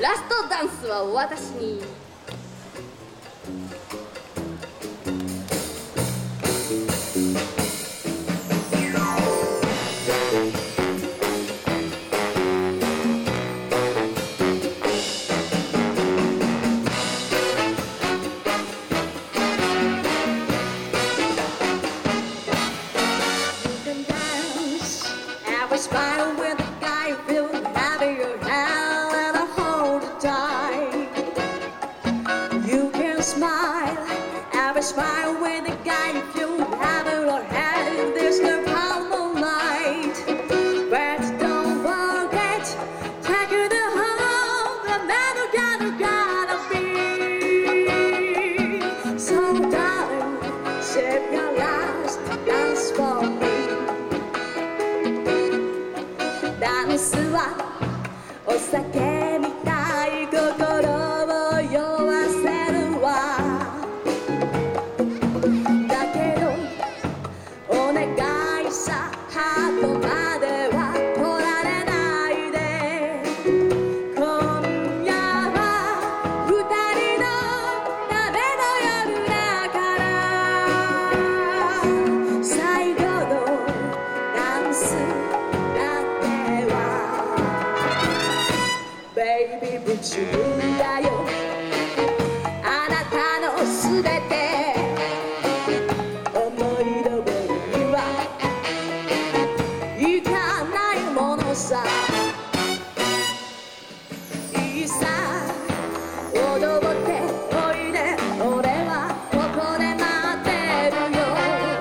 ラストダンスは私に。 Smile with a guy you feel have in your hand and I hold it tight. You can smile, every smile with a guy you feel have in your hand. There's no problem night, but don't forget, take you to home. The man who gotta be. So darling, save your last dance for me.ダンスはお酒みたい心を酔わせるわだけどお願いさハートまでは取られないで今夜は二人のための夜だから最後のダンスBaby 夢中だよあなたのすべて思いどおりにはいかないものさいいさ踊っておいで俺はここで待ってるよ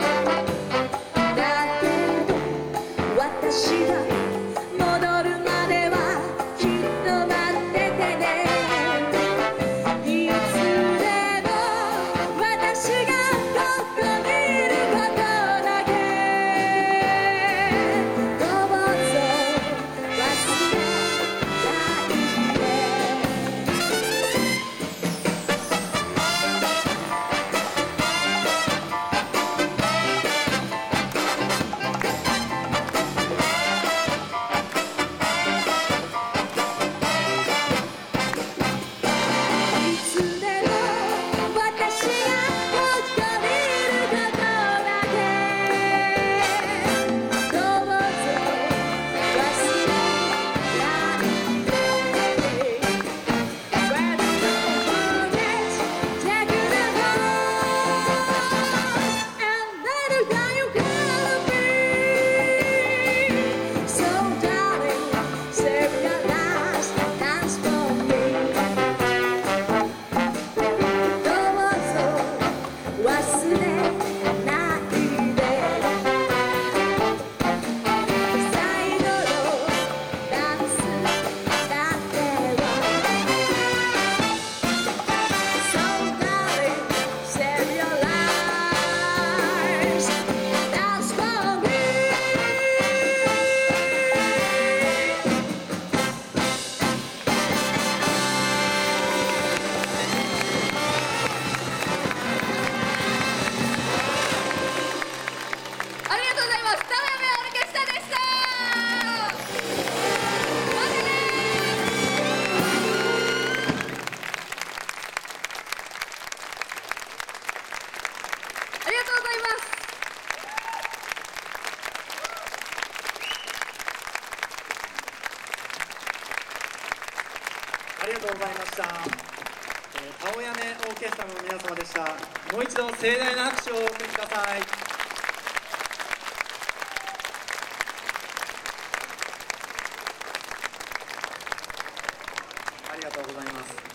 だけど私が戻るまではありがとうございました。たをやめオーケストラの皆様でした。もう一度盛大な拍手をお送りください。ありがとうございます。